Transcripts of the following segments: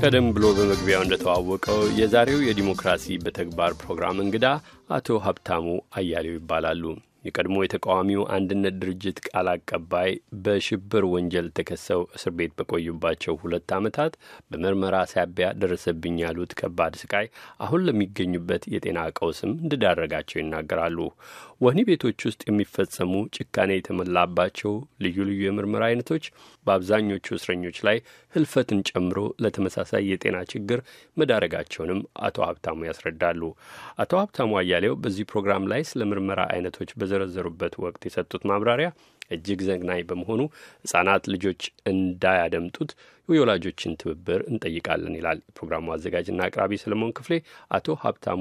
ቀደም ብሎ በመግቢያው እንደተዋወቀው የዛሬው የዲሞክራሲ በተግባር ፕሮግራም እንግዳ አቶ ሀብታሙ አያሌው ይባላሉ። የቀድሞ የተቃዋሚው አንድነት ድርጅት ቃል አቀባይ በሽብር ወንጀል ተከሰው እስር ቤት በቆዩባቸው 2 ዓመታት በምርመራ ሳቢያ ደረሰብኝ ያሉት ከባድ ስቃይ አሁን ለሚገኙበት የጤና ቀውስም እንዲዳረጋቸው ይናገራሉ። ወህኒ ቤቶች ውስጥ የሚፈጸሙ ጭካኔ የተሞላባቸው ልዩ ልዩ የምርመራ አይነቶች በአብዛኞቹ እስረኞች ላይ ህልፈትን ጨምሮ ለተመሳሳይ የጤና ችግር መዳረጋቸውንም አቶ ሀብታሙ ያስረዳሉ። አቶ ሀብታሙ አያሌው በዚህ ፕሮግራም ላይ ስለ ምርመራ አይነቶች በዘረዘሩበት ወቅት የሰጡት ማብራሪያ እጅግ ዘግናኝ በመሆኑ ሕፃናት ልጆች እንዳያደምጡት የወላጆችን ትብብር እንጠይቃለን ይላል። የፕሮግራሙ አዘጋጅና አቅራቢ ሰለሞን ክፍሌ አቶ ሀብታሙ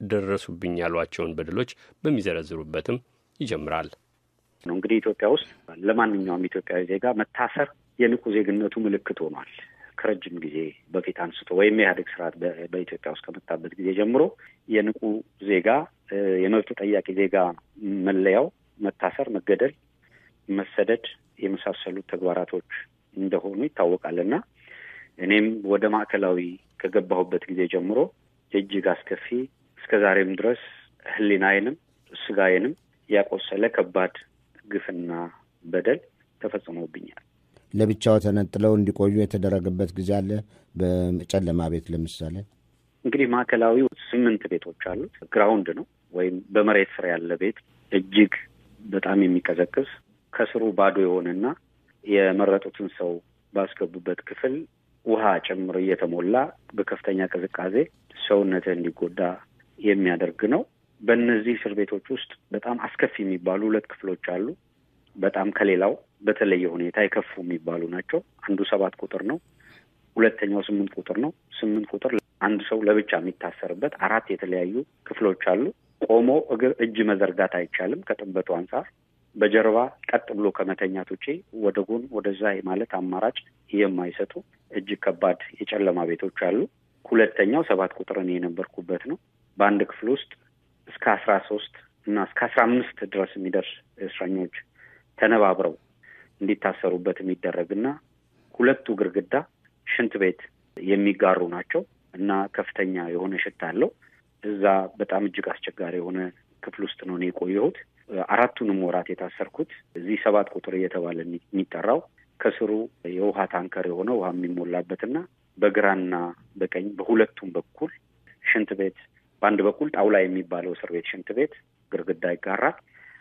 ደረሱብኝ ያሏቸውን በደሎች በሚዘረዝሩበትም ይጀምራል። እንግዲህ ኢትዮጵያ ውስጥ ለማንኛውም ኢትዮጵያዊ ዜጋ መታሰር የንቁ ዜግነቱ ምልክት ሆኗል። ከረጅም ጊዜ በፊት አንስቶ ወይም የኢህአዴግ ስርዓት በኢትዮጵያ ውስጥ ከመጣበት ጊዜ ጀምሮ የንቁ ዜጋ የመብት ጠያቂ ዜጋ መለያው መታሰር፣ መገደል፣ መሰደድ የመሳሰሉት ተግባራቶች እንደሆኑ ይታወቃልና እኔም ወደ ማዕከላዊ ከገባሁበት ጊዜ ጀምሮ እጅግ አስከፊ እስከዛሬም ድረስ ሕሊናዬንም ስጋዬንም ያቆሰለ ከባድ ግፍና በደል ተፈጽሞብኛል። ለብቻው ተነጥለው እንዲቆዩ የተደረገበት ጊዜ አለ። በጨለማ ቤት ለምሳሌ እንግዲህ ማዕከላዊው 8 ቤቶች አሉት። ግራውንድ ነው ወይም በመሬት ስር ያለ ቤት እጅግ በጣም የሚቀዘቅዝ ከስሩ ባዶ የሆነና የመረጡትን ሰው ባስገቡበት ክፍል ውሃ ጭምር እየተሞላ በከፍተኛ ቅዝቃዜ ሰውነትህ እንዲጎዳ የሚያደርግ ነው። በእነዚህ እስር ቤቶች ውስጥ በጣም አስከፊ የሚባሉ 2 ክፍሎች አሉ። በጣም ከሌላው በተለየ ሁኔታ የከፉ የሚባሉ ናቸው። አንዱ 7 ቁጥር ነው። ሁለተኛው 8 ቁጥር ነው። 8 ቁጥር አንድ ሰው ለብቻ የሚታሰርበት 4 የተለያዩ ክፍሎች አሉ። ቆሞ እጅ መዘርጋት አይቻልም ከጥበቱ አንጻር። በጀርባ ቀጥ ብሎ ከመተኛት ውጪ ወደ ጎን ወደዛ ማለት አማራጭ የማይሰጡ እጅግ ከባድ የጨለማ ቤቶች አሉ። ሁለተኛው 7 ቁጥርን የነበርኩበት ነው። በአንድ ክፍል ውስጥ እስከ 13 እና እስከ 15 ድረስ የሚደርስ እስረኞች ተነባብረው እንዲታሰሩበት የሚደረግና 2ቱ ግርግዳ ሽንት ቤት የሚጋሩ ናቸው እና ከፍተኛ የሆነ ሽታ አለው። እዛ በጣም እጅግ አስቸጋሪ የሆነ ክፍል ውስጥ ነው የቆየሁት። 4ቱንም ወራት የታሰርኩት እዚህ 7 ቁጥር እየተባለ የሚጠራው ከስሩ የውሃ ታንከር የሆነ ውሃ የሚሞላበትና በግራና በቀኝ በሁለቱም በኩል ሽንት ቤት፣ በአንድ በኩል ጣውላ የሚባለው እስር ቤት ሽንት ቤት ግርግዳ ይጋራል።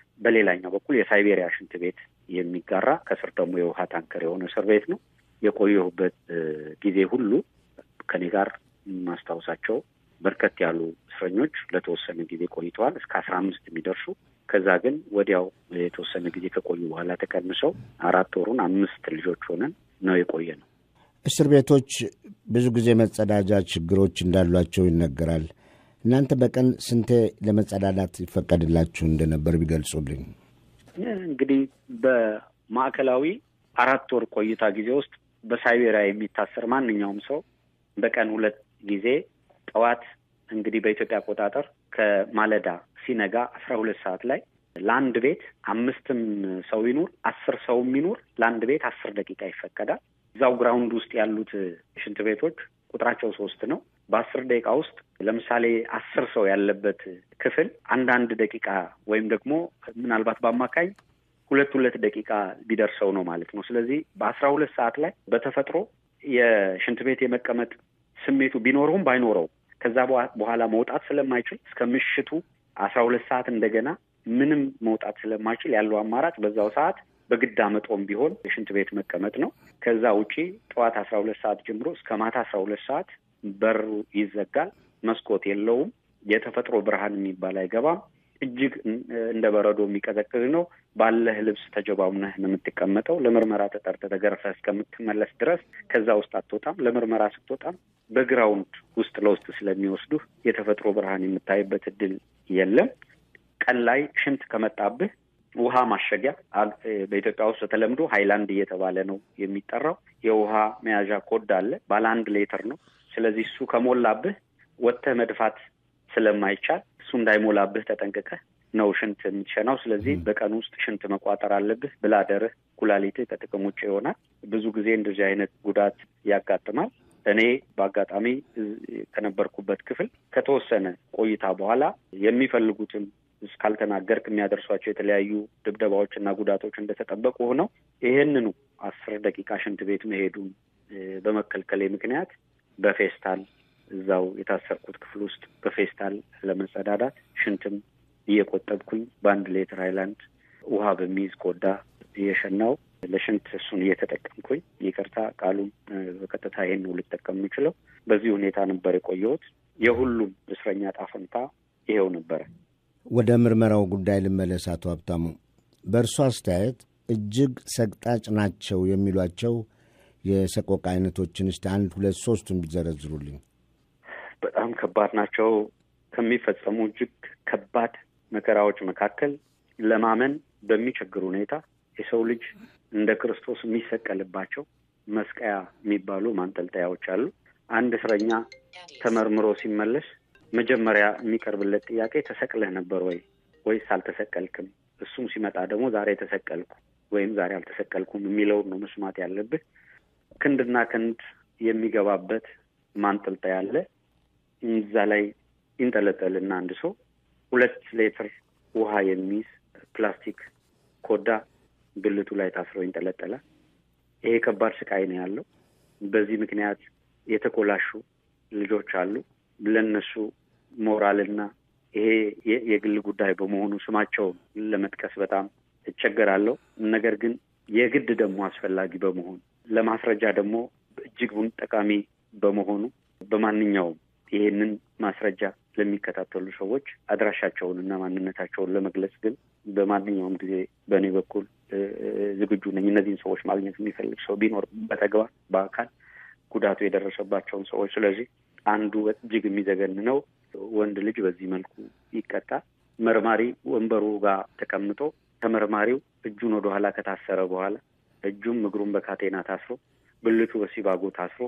በሌላኛው በኩል የሳይቤሪያ ሽንት ቤት የሚጋራ ከስር ደግሞ የውሃ ታንከር የሆነ እስር ቤት ነው። የቆየሁበት ጊዜ ሁሉ ከኔ ጋር ማስታወሳቸው በርከት ያሉ እስረኞች ለተወሰነ ጊዜ ቆይተዋል፣ እስከ 15 የሚደርሱ። ከዛ ግን ወዲያው የተወሰነ ጊዜ ከቆዩ በኋላ ተቀንሰው 4 ወሩን 5 ልጆች ሆነን ነው የቆየ ነው። እስር ቤቶች ብዙ ጊዜ መጸዳጃ ችግሮች እንዳሏቸው ይነገራል። እናንተ በቀን ስንቴ ለመጸዳዳት ይፈቀድላችሁ እንደነበር ቢገልጹልኝ። እንግዲህ በማዕከላዊ 4 ወር ቆይታ ጊዜ ውስጥ በሳይቤሪያ የሚታሰር ማንኛውም ሰው በቀን 2 ጊዜ ጠዋት እንግዲህ በኢትዮጵያ አቆጣጠር ከማለዳ ሲነጋ 12 ሰዓት ላይ ለአንድ ቤት 5 ሰው ይኑር 10 ሰው ይኑር ለአንድ ቤት 10 ደቂቃ ይፈቀዳል። እዛው ግራውንድ ውስጥ ያሉት ሽንት ቤቶች ቁጥራቸው 3 ነው። በ10 ደቂቃ ውስጥ ለምሳሌ 10 ሰው ያለበት ክፍል አንድ ደቂቃ ወይም ደግሞ ምናልባት በአማካይ 2 ደቂቃ ቢደርሰው ነው ማለት ነው። ስለዚህ በ12 ሰዓት ላይ በተፈጥሮ የሽንት ቤት የመቀመጥ ስሜቱ ቢኖረውም ባይኖረው ከዛ በኋላ መውጣት ስለማይችል እስከ ምሽቱ 12 ሰዓት እንደገና ምንም መውጣት ስለማይችል ያለው አማራጭ በዛው ሰዓት በግድ አመጦም ቢሆን የሽንት ቤት መቀመጥ ነው። ከዛ ውጪ ጠዋት 12 ሰዓት ጀምሮ እስከ ማታ 12 ሰዓት በሩ ይዘጋል። መስኮት የለውም። የተፈጥሮ ብርሃን የሚባል አይገባም። እጅግ እንደ በረዶ የሚቀዘቅዝ ነው። ባለህ ልብስ ተጀባሙነህ ነው የምትቀመጠው። ለምርመራ ተጠርተህ ተገርፈህ እስከምትመለስ ድረስ ከዛ ውስጥ አትወጣም። ለምርመራ ስትወጣም በግራውንድ ውስጥ ለውስጥ ስለሚወስዱህ የተፈጥሮ ብርሃን የምታይበት እድል የለም። ቀን ላይ ሽንት ከመጣብህ ውሃ ማሸጊያ በኢትዮጵያ ውስጥ ተለምዶ ሃይላንድ እየተባለ ነው የሚጠራው የውሃ መያዣ ኮዳ አለ። ባለ 1 ሊትር ነው። ስለዚህ እሱ ከሞላብህ ወጥተህ መድፋት ስለማይቻል እሱ እንዳይሞላብህ ተጠንቅቀህ ነው ሽንት የምትሸናው። ስለዚህ በቀን ውስጥ ሽንት መቋጠር አለብህ። ብላደርህ፣ ኩላሊትህ ከጥቅም ውጭ ይሆናል። ብዙ ጊዜ እንደዚህ አይነት ጉዳት ያጋጥማል። እኔ በአጋጣሚ ከነበርኩበት ክፍል ከተወሰነ ቆይታ በኋላ የሚፈልጉትን እስካልተናገርክ የሚያደርሷቸው የተለያዩ ድብደባዎችና ጉዳቶች እንደተጠበቁ ሆነው ይሄንኑ 10 ደቂቃ ሽንት ቤት መሄዱን በመከልከሌ ምክንያት በፌስታል እዛው የታሰርኩት ክፍል ውስጥ በፌስታል ለመጸዳዳት ሽንትም እየቆጠብኩኝ በአንድ ሌትር ሃይላንድ ውሃ በሚይዝ ኮዳ እየሸናው ለሽንት እሱን እየተጠቀምኩኝ ይቅርታ ቃሉን በቀጥታ ይሄን ነው ልጠቀም የምችለው። በዚህ ሁኔታ ነበር የቆየሁት። የሁሉም እስረኛ ጣፈንታ ይሄው ነበር። ወደ ምርመራው ጉዳይ ልመለስ። አቶ ሀብታሙ፣ በእርሱ አስተያየት እጅግ ሰቅጣጭ ናቸው የሚሏቸው የሰቆቃ አይነቶችን እስቲ 1፣ 2፣ 3ቱን ቢዘረዝሩልኝ። በጣም ከባድ ናቸው። ከሚፈጸሙ እጅግ ከባድ መከራዎች መካከል ለማመን በሚቸግር ሁኔታ የሰው ልጅ እንደ ክርስቶስ የሚሰቀልባቸው መስቀያ የሚባሉ ማንጠልጠያዎች አሉ። አንድ እስረኛ ተመርምሮ ሲመለስ መጀመሪያ የሚቀርብለት ጥያቄ ተሰቅለህ ነበር ወይስ አልተሰቀልክም? እሱም ሲመጣ ደግሞ ዛሬ ተሰቀልኩ ወይም ዛሬ አልተሰቀልኩም የሚለውን ነው መስማት ያለብህ። ክንድና ክንድ የሚገባበት ማንጠልጠያ አለ። እዛ ላይ ይንጠለጠልና አንድ ሰው 2 ሊትር ውሃ የሚይዝ ፕላስቲክ ኮዳ ብልቱ ላይ ታስሮ ይንጠለጠላል። ይሄ ከባድ ስቃይ ነው ያለው። በዚህ ምክንያት የተኮላሹ ልጆች አሉ። ለነሱ ሞራልና ይሄ የግል ጉዳይ በመሆኑ ስማቸውን ለመጥቀስ በጣም እቸገራለሁ። ነገር ግን የግድ ደግሞ አስፈላጊ በመሆኑ ለማስረጃ ደግሞ እጅግ ጠቃሚ በመሆኑ በማንኛውም ይሄንን ማስረጃ ለሚከታተሉ ሰዎች አድራሻቸውንና ማንነታቸውን ለመግለጽ ግን በማንኛውም ጊዜ በእኔ በኩል ዝግጁ ነኝ። እነዚህን ሰዎች ማግኘት የሚፈልግ ሰው ቢኖር በተግባር በአካል ጉዳቱ የደረሰባቸውን ሰዎች። ስለዚህ አንዱ እጅግ የሚዘገንነው ወንድ ልጅ በዚህ መልኩ ይቀጣል። መርማሪ ወንበሩ ጋር ተቀምጦ ተመርማሪው እጁን ወደ ኋላ ከታሰረ በኋላ እጁም እግሩን በካቴና ታስሮ ብልቱ በሲባጎ ታስሮ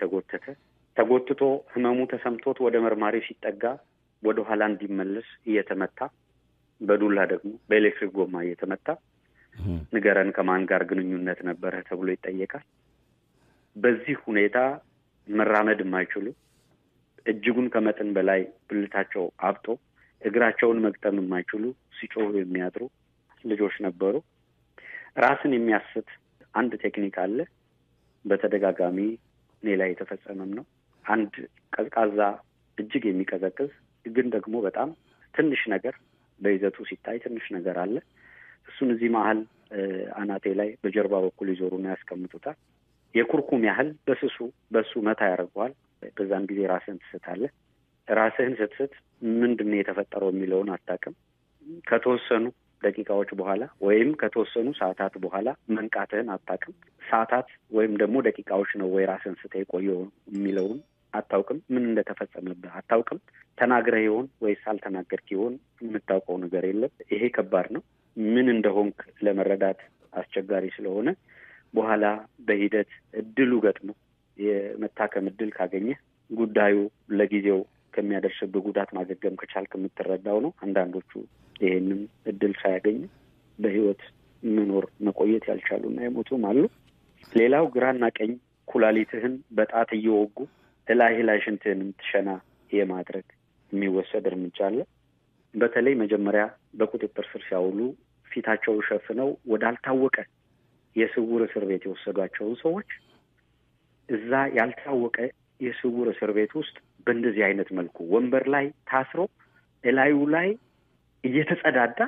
ተጎትቶ ህመሙ ተሰምቶት ወደ መርማሪ ሲጠጋ ወደ ኋላ እንዲመለስ እየተመታ በዱላ ደግሞ በኤሌክትሪክ ጎማ እየተመታ ንገረን ከማን ጋር ግንኙነት ነበረ ተብሎ ይጠየቃል። በዚህ ሁኔታ መራመድ የማይችሉ እጅጉን ከመጠን በላይ ብልታቸው አብጦ እግራቸውን መግጠም የማይችሉ ሲጮሁ የሚያድሩ ልጆች ነበሩ። ራስን የሚያስት አንድ ቴክኒክ አለ። በተደጋጋሚ እኔ ላይ የተፈጸመም ነው። አንድ ቀዝቃዛ እጅግ የሚቀዘቅዝ ግን ደግሞ በጣም ትንሽ ነገር በይዘቱ ሲታይ ትንሽ ነገር አለ። እሱን እዚህ መሀል አናቴ ላይ በጀርባ በኩል ይዞሩና ያስቀምጡታል። የኩርኩም ያህል በሱ መታ ያደርገዋል። በዛን ጊዜ ራስህን ትስታለህ። ራስህን ስትስት ምንድነው የተፈጠረው የሚለውን አታውቅም። ከተወሰኑ ደቂቃዎች በኋላ ወይም ከተወሰኑ ሰዓታት በኋላ መንቃትህን አታውቅም። ሰዓታት ወይም ደግሞ ደቂቃዎች ነው ወይ ራስህን ስተህ የቆየው የሚለውን አታውቅም። ምን እንደተፈጸመብህ አታውቅም። ተናግረህ ይሆን ወይስ አልተናገርክ ይሆን የምታውቀው ነገር የለም። ይሄ ከባድ ነው። ምን እንደሆንክ ለመረዳት አስቸጋሪ ስለሆነ በኋላ በሂደት እድሉ ገጥሞ የመታከም እድል ካገኘህ ጉዳዩ ለጊዜው ከሚያደርስብህ ጉዳት ማገገም ከቻልክ የምትረዳው ነው። አንዳንዶቹ ይሄንን እድል ሳያገኙ በህይወት መቆየት ያልቻሉና የሞቱም አሉ። ሌላው ግራና ቀኝ ኩላሊትህን በጣት እየወጉ ላይ ሽንትህን የምትሸና የማድረግ የሚወሰድ እርምጃ አለ። በተለይ መጀመሪያ በቁጥጥር ስር ሲያውሉ ፊታቸው ሸፍነው ወዳልታወቀ የስውር እስር ቤት የወሰዷቸውን ሰዎች እዛ ያልታወቀ የስውር እስር ቤት ውስጥ በእንደዚህ አይነት መልኩ ወንበር ላይ ታስሮ እላዩ ላይ እየተጸዳዳ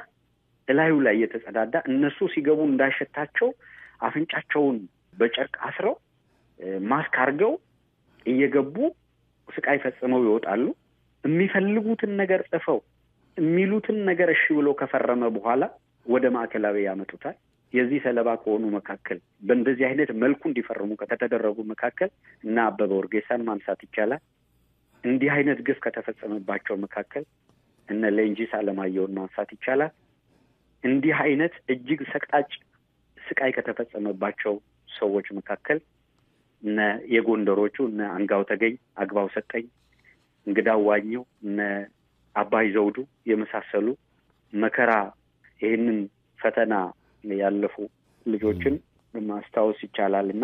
እነሱ ሲገቡ እንዳይሸታቸው አፍንጫቸውን በጨርቅ አስረው ማስክ አድርገው እየገቡ ስቃይ ፈጽመው ይወጣሉ። የሚፈልጉትን ነገር ጽፈው የሚሉትን ነገር እሺ ብሎ ከፈረመ በኋላ ወደ ማዕከላዊ ያመጡታል። የዚህ ሰለባ ከሆኑ መካከል በእንደዚህ አይነት መልኩ እንዲፈርሙ ከተደረጉ መካከል እና አበበ ወርጌሳን ማንሳት ይቻላል። እንዲህ አይነት ግፍ ከተፈጸመባቸው መካከል እነ ሌንጂስ አለማየሁን ማንሳት ይቻላል። እንዲህ አይነት እጅግ ሰቅጣጭ ስቃይ ከተፈጸመባቸው ሰዎች መካከል እነ የጎንደሮቹ እነ አንጋው ተገኝ፣ አግባው ሰጠኝ፣ እንግዳው ዋኘው፣ እነ አባይ ዘውዱ የመሳሰሉ መከራ ይህንን ፈተና ያለፉ ልጆችን ማስታወስ ይቻላልና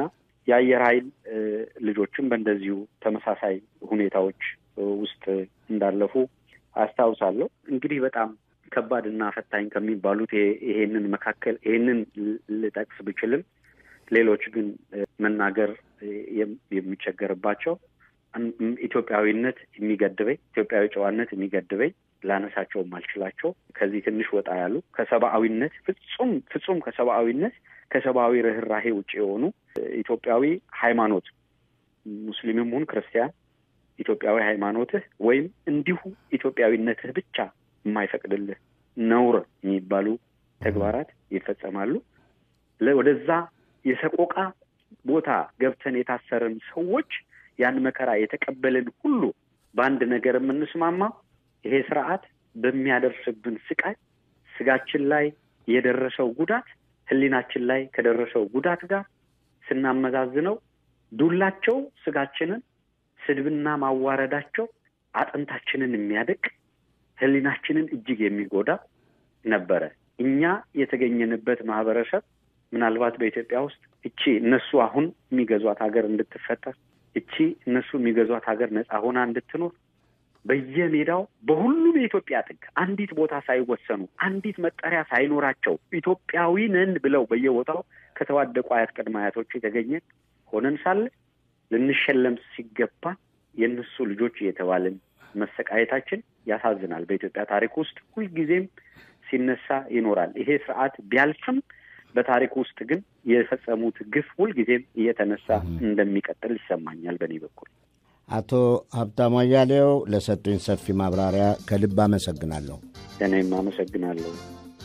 የአየር ኃይል ልጆችም በእንደዚሁ ተመሳሳይ ሁኔታዎች ውስጥ እንዳለፉ አስታውሳለሁ። እንግዲህ በጣም ከባድና ፈታኝ ከሚባሉት ይሄንን ልጠቅስ ብችልም ሌሎች ግን መናገር የሚቸገርባቸው ኢትዮጵያዊነት የሚገድበኝ ኢትዮጵያዊ ጨዋነት የሚገድበኝ ላነሳቸው ማልችላቸው ከዚህ ትንሽ ወጣ ያሉ ከሰብአዊነት ፍጹም ከሰብአዊ ርህራሄ ውጪ የሆኑ ኢትዮጵያዊ ሃይማኖት ሙስሊምም ሆነ ክርስቲያን ኢትዮጵያዊ ሃይማኖትህ ወይም እንዲሁ ኢትዮጵያዊነትህ ብቻ የማይፈቅድልህ ነውር የሚባሉ ተግባራት ይፈጸማሉ። ወደዛ የሰቆቃ ቦታ ገብተን የታሰረን ሰዎች ያን መከራ የተቀበልን ሁሉ በአንድ ነገር የምንስማማ ይሄ ስርዓት በሚያደርስብን ስቃይ ስጋችን ላይ የደረሰው ጉዳት ህሊናችን ላይ ከደረሰው ጉዳት ጋር ስናመዛዝነው ዱላቸው ስጋችንን ስድብና ማዋረዳቸው አጥንታችንን የሚያደቅ ህሊናችንን እጅግ የሚጎዳ ነበረ። እኛ የተገኘንበት ማህበረሰብ ምናልባት በኢትዮጵያ ውስጥ እነሱ አሁን የሚገዟት ሀገር እንድትፈጠር እነሱ የሚገዟት ሀገር ነፃ ሆና እንድትኖር በየሜዳው በሁሉም የኢትዮጵያ ጥግ አንዲት ቦታ ሳይወሰኑ አንዲት መጠሪያ ሳይኖራቸው ኢትዮጵያዊ ነን ብለው በየቦታው ከተዋደቁ አያት ቅድመ አያቶች የተገኘ ሆነን ሳለ ልንሸለም ሲገባ የነሱ ልጆች እየተባልን መሰቃየታችን ያሳዝናል። በኢትዮጵያ ታሪክ ውስጥ ሁልጊዜም ሲነሳ ይኖራል። ይሄ ስርዓት ቢያልፍም በታሪክ ውስጥ ግን የፈጸሙት ግፍ ሁልጊዜም እየተነሳ እንደሚቀጥል ይሰማኛል በእኔ በኩል። አቶ ሀብታሙ አያሌው ለሰጡኝ ሰፊ ማብራሪያ ከልብ አመሰግናለሁ። እኔም አመሰግናለሁ።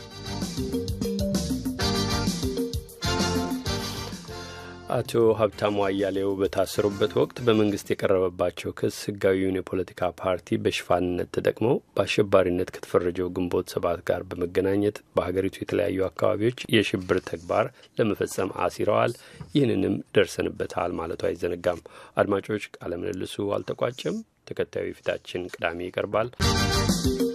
አቶ ሀብታሙ አያሌው በታሰሩበት ወቅት በመንግስት የቀረበባቸው ክስ ህጋዊውን የፖለቲካ ፓርቲ በሽፋንነት ተጠቅመው በአሸባሪነት ከተፈረጀው ግንቦት 7 ጋር በመገናኘት በሀገሪቱ የተለያዩ አካባቢዎች የሽብር ተግባር ለመፈጸም አሲረዋል፣ ይህንንም ደርሰንበታል ማለቱ አይዘነጋም። አድማጮች፣ ቃለ ምልልሱ አልተቋጨም። ተከታዩ የፊታችን ቅዳሜ ይቀርባል።